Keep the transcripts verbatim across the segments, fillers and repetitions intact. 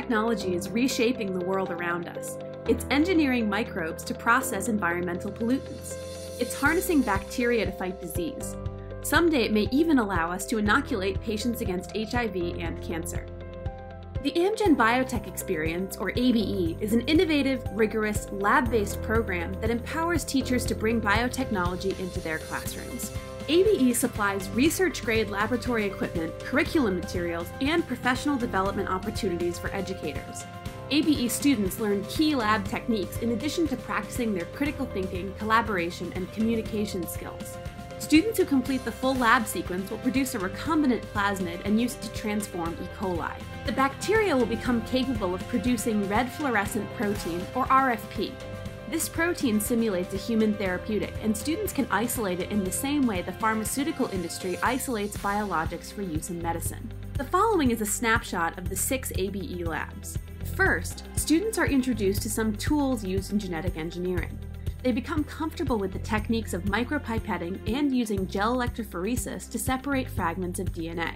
biotechnology is reshaping the world around us. It's engineering microbes to process environmental pollutants. It's harnessing bacteria to fight disease. Someday it may even allow us to inoculate patients against H I V and cancer. The Amgen Biotech Experience, or A B E, is an innovative, rigorous, lab-based program that empowers teachers to bring biotechnology into their classrooms. A B E supplies research-grade laboratory equipment, curriculum materials, and professional development opportunities for educators. A B E students learn key lab techniques in addition to practicing their critical thinking, collaboration, and communication skills. Students who complete the full lab sequence will produce a recombinant plasmid and use it to transform E. coli. The bacteria will become capable of producing red fluorescent protein, or R F P. This protein simulates a human therapeutic, and students can isolate it in the same way the pharmaceutical industry isolates biologics for use in medicine. The following is a snapshot of the six A B E labs. First, students are introduced to some tools used in genetic engineering. They become comfortable with the techniques of micropipetting and using gel electrophoresis to separate fragments of D N A.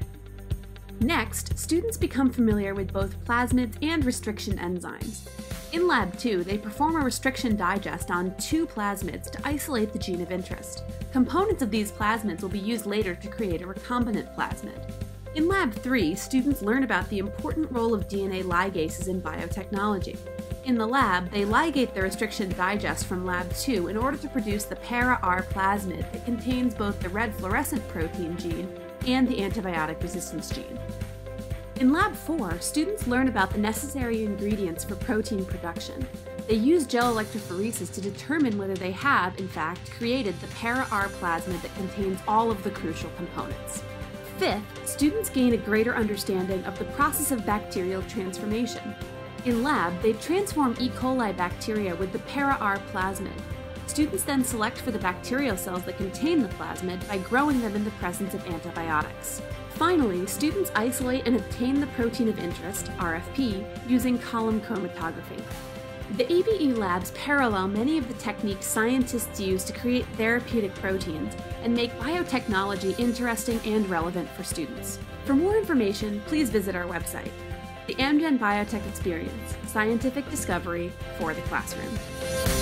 Next, students become familiar with both plasmids and restriction enzymes. In Lab two, they perform a restriction digest on two plasmids to isolate the gene of interest. Components of these plasmids will be used later to create a recombinant plasmid. In Lab three, students learn about the important role of D N A ligases in biotechnology. In the lab, they ligate the restriction digest from Lab two in order to produce the para-R plasmid that contains both the red fluorescent protein gene and the antibiotic resistance gene. In Lab four, students learn about the necessary ingredients for protein production. They use gel electrophoresis to determine whether they have, in fact, created the para-R plasmid that contains all of the crucial components. Fifth, students gain a greater understanding of the process of bacterial transformation. In lab, they transform E. coli bacteria with the para-R plasmid. Students then select for the bacterial cells that contain the plasmid by growing them in the presence of antibiotics. Finally, students isolate and obtain the protein of interest, R F P, using column chromatography. The A B E labs parallel many of the techniques scientists use to create therapeutic proteins and make biotechnology interesting and relevant for students. For more information, please visit our website. The Amgen Biotech Experience, scientific discovery for the classroom.